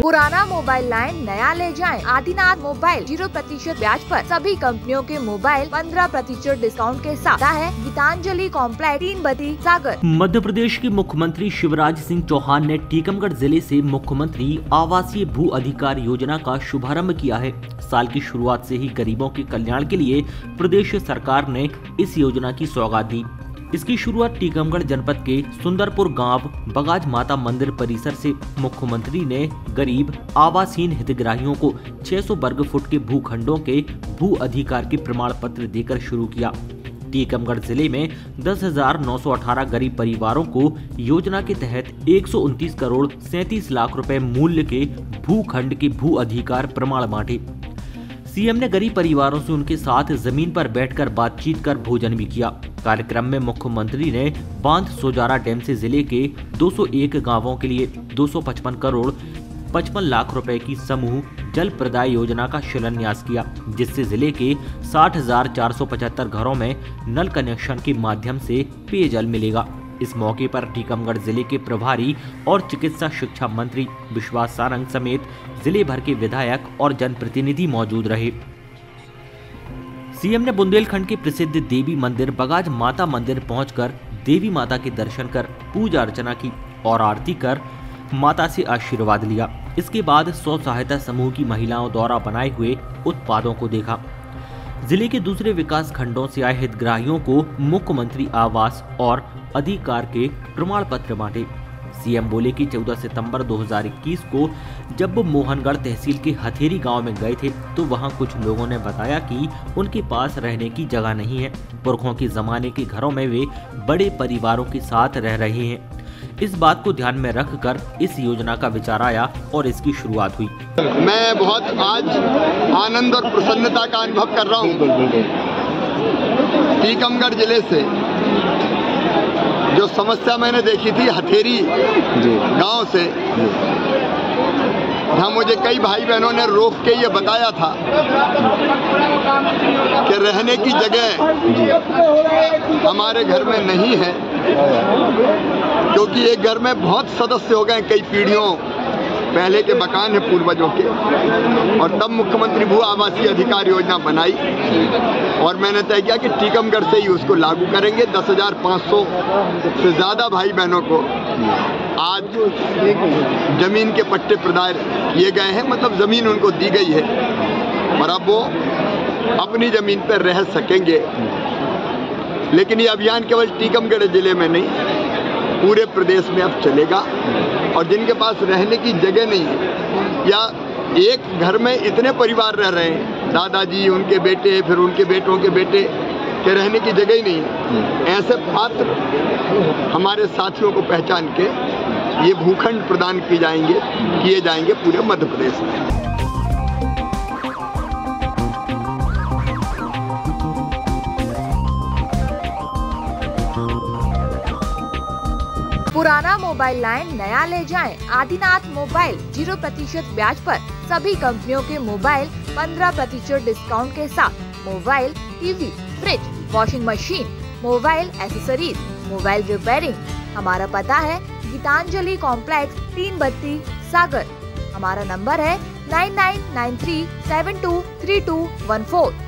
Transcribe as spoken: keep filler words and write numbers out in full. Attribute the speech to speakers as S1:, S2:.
S1: पुराना mobile line नया ले जाएं। आदिनाथ मोबाइल जीरो प्रतिशत ब्याज पर सभी कंपनियों के मोबाइल पंद्रह प्रतिशत डिस्काउंट के साथ है। गीतांजलि कॉम्प्लेक्स, तीन बत्ती, सागर।
S2: मध्य प्रदेश के मुख्यमंत्री शिवराज सिंह चौहान ने टीकमगढ़ जिले से मुख्यमंत्री आवासीय भू अधिकार योजना का शुभारंभ किया है। साल की शुरुआत से ही गरीबों के कल्याण के लिए प्रदेश सरकार ने इस योजना की सौगात दी। इसकी शुरुआत टीकमगढ़ जनपद के सुंदरपुर गांव बगाज माता मंदिर परिसर से मुख्यमंत्री ने गरीब आवासहीन हितग्राहियों को छह सौ वर्ग फुट के भूखंडों के भू अधिकार के प्रमाण पत्र देकर शुरू किया। टीकमगढ़ जिले में दस हजार नौ सौ अठारह गरीब परिवारों को योजना के तहत एक सौ उनतीस करोड़ सैंतीस लाख रुपए मूल्य के भूखंड के भू अधिकार प्रमाण बांटे। सीएम ने गरीब परिवारों से उनके साथ जमीन पर बैठकर बातचीत कर भोजन भी किया। कार्यक्रम में मुख्यमंत्री ने बांध सोजारा डैम से जिले के दो सौ एक गांवों के लिए दो सौ पचपन करोड़ पचपन लाख रुपए की समूह जल प्रदाय योजना का शिलान्यास किया, जिससे जिले के साठ हजार चार सौ पचहत्तर घरों में नल कनेक्शन के माध्यम से पेयजल मिलेगा। इस मौके पर टीकमगढ़ जिले के प्रभारी और चिकित्सा शिक्षा मंत्री विश्वास सारंग समेत जिले भर के विधायक और जनप्रतिनिधि मौजूद रहे। सीएम ने बुंदेलखंड के प्रसिद्ध देवी मंदिर बगाज माता मंदिर पहुंचकर देवी माता के दर्शन कर पूजा अर्चना की और आरती कर माता से आशीर्वाद लिया। इसके बाद स्व सहायता समूह की महिलाओं द्वारा बनाए हुए उत्पादों को देखा। जिले के दूसरे विकास खंडों से आए हितग्राहियों को मुख्यमंत्री आवास और अधिकार के प्रमाण पत्र बांटे। सीएम बोले कि चौदह सितंबर दो हज़ार इक्कीस को जब मोहनगढ़ तहसील के हथेरी गांव में गए थे तो वहां कुछ लोगों ने बताया कि उनके पास रहने की जगह नहीं है। पुरखों के जमाने के घरों में वे बड़े परिवारों के साथ रह रहे हैं। इस बात को ध्यान में रखकर इस योजना का विचार आया और इसकी शुरुआत हुई।
S3: मैं बहुत आज आनंद और प्रसन्नता का अनुभव कर रहा हूँ। टीकमगढ़ जिले से जो समस्या मैंने देखी थी हथेरी गांव से, हाँ, मुझे कई भाई बहनों ने रोक के ये बताया था कि रहने की जगह हमारे घर में नहीं है, क्योंकि एक घर में बहुत सदस्य हो गए, कई पीढ़ियों पहले के मकान है पूर्वजों के। और तब मुख्यमंत्री भू आवासीय अधिकार योजना बनाई और मैंने तय किया कि टीकमगढ़ से ही उसको लागू करेंगे। दस हजार पाँच सौ से ज़्यादा भाई बहनों को आज जमीन के पट्टे प्रदान किए गए हैं, मतलब ज़मीन उनको दी गई है और अब वो अपनी ज़मीन पर रह सकेंगे। लेकिन ये अभियान केवल टीकमगढ़ जिले में नहीं, पूरे प्रदेश में अब चलेगा। और जिनके पास रहने की जगह नहीं है या एक घर में इतने परिवार रह रहे हैं, दादाजी, उनके बेटे, फिर उनके बेटों के बेटे के रहने की जगह ही नहीं है, ऐसे पात्र हमारे साथियों को पहचान के ये भूखंड प्रदान किए जाएंगे किए जाएंगे पूरे मध्य प्रदेश में।
S1: पुराना मोबाइल लाइन नया ले जाएं। आदिनाथ मोबाइल जीरो प्रतिशत ब्याज पर सभी कंपनियों के मोबाइल पंद्रह प्रतिशत डिस्काउंट के साथ mobile, TV, fridge, washing machine, mobile accessories, mobile repairing. हमारा पता है गीतांजलि कॉम्प्लेक्स, तीन बत्ती, सागर। हमारा नंबर है nine nine nine three seven two three two one four.